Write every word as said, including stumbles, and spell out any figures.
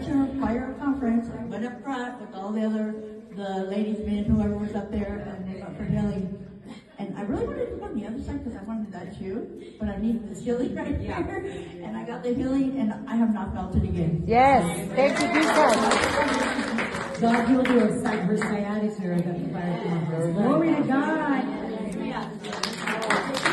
Director of Choir Conference. I went up front with all the other, the ladies, men, whoever was up there, and they got for healing. And I really wanted to go on the other side because I wanted that too, but I needed this healing right here. And I got the healing, and I have not felt it again. Yes, thank you, Jesus. God healed her, her sciatic nerve at the fire conference. Glory to God. Yeah.